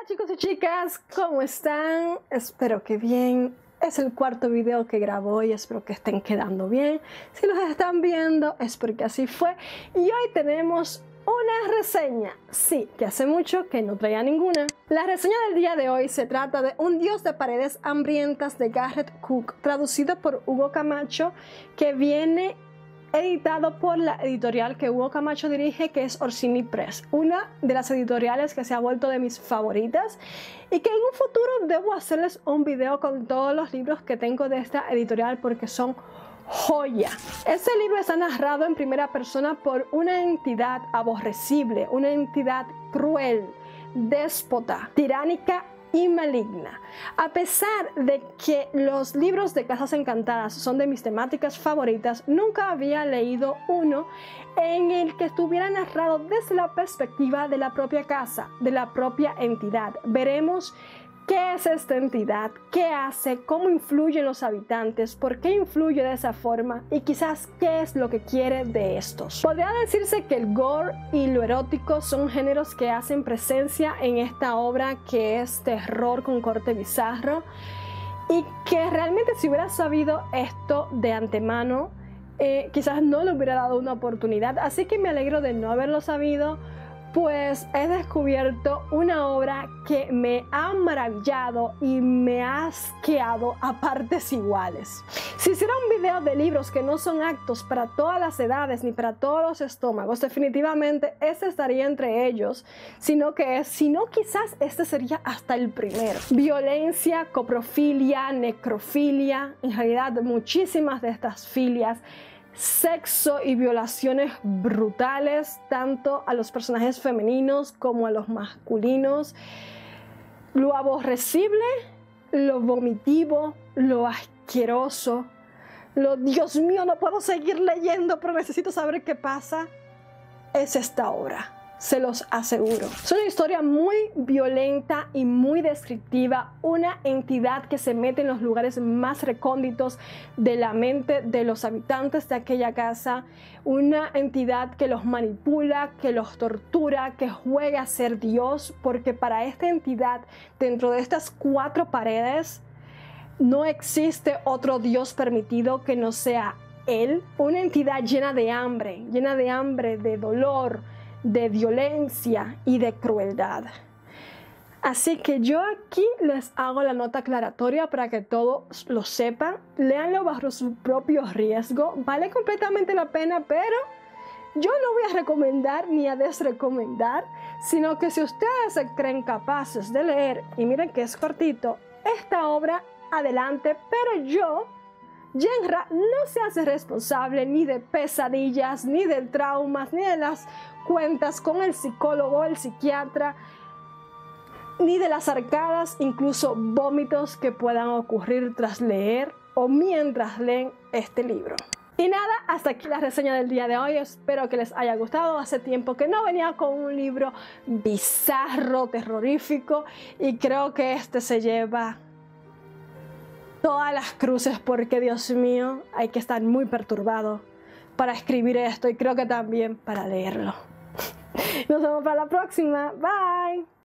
Hola chicos y chicas, ¿cómo están? Espero que bien. Es el cuarto video que grabo y espero que estén quedando bien. Si los están viendo es porque así fue. Y hoy tenemos una reseña. Sí, que hace mucho que no traía ninguna. La reseña del día de hoy se trata de Un dios de paredes hambrientas de Garrett Cook, traducido por Hugo Camacho, que viene editado por la editorial que Hugo Camacho dirige, que es Orsini Press, una de las editoriales que se ha vuelto de mis favoritas y que en un futuro debo hacerles un video con todos los libros que tengo de esta editorial porque son joya. Este libro está narrado en primera persona por una entidad aborrecible, una entidad cruel, déspota, tiránica y maligna. A pesar de que los libros de Casas Encantadas son de mis temáticas favoritas, nunca había leído uno en el que estuviera narrado desde la perspectiva de la propia casa, de la propia entidad. Veremos qué es esta entidad, qué hace, cómo influye en los habitantes, por qué influye de esa forma y quizás qué es lo que quiere de estos. Podría decirse que el gore y lo erótico son géneros que hacen presencia en esta obra, que es terror con corte bizarro, y que realmente si hubiera sabido esto de antemano, quizás no le hubiera dado una oportunidad. Así que me alegro de no haberlo sabido, pues he descubierto una obra que me ha maravillado y me ha asqueado a partes iguales. Si hiciera un video de libros que no son aptos para todas las edades ni para todos los estómagos, definitivamente este estaría entre ellos, sino quizás este sería hasta el primero. Violencia, coprofilia, necrofilia, en realidad muchísimas de estas filias, sexo y violaciones brutales tanto a los personajes femeninos como a los masculinos, lo aborrecible, lo vomitivo, lo asqueroso, lo Dios mío, no puedo seguir leyendo pero necesito saber qué pasa, es esta obra. Se los aseguro. Es una historia muy violenta y muy descriptiva, una entidad que se mete en los lugares más recónditos de la mente de los habitantes de aquella casa, una entidad que los manipula, que los tortura, que juega a ser Dios, porque para esta entidad, dentro de estas cuatro paredes, no existe otro Dios permitido que no sea Él. Una entidad llena de hambre, de dolor, de violencia y de crueldad. Así que yo aquí les hago la nota aclaratoria para que todos lo sepan. Léanlo bajo su propio riesgo. Vale completamente la pena, pero yo no voy a recomendar ni a desrecomendar, sino que si ustedes se creen capaces de leer, y miren que es cortito, esta obra, adelante, pero yo, Yenra, no se hace responsable ni de pesadillas, ni de traumas, ni de las cuentas con el psicólogo o el psiquiatra, ni de las arcadas, incluso vómitos que puedan ocurrir tras leer o mientras leen este libro. Y nada, hasta aquí la reseña del día de hoy. Espero que les haya gustado. Hace tiempo que no venía con un libro bizarro, terrorífico, y creo que este se lleva todas las cruces porque, Dios mío, hay que estar muy perturbado para escribir esto y creo que también para leerlo. Nos vemos para la próxima. Bye.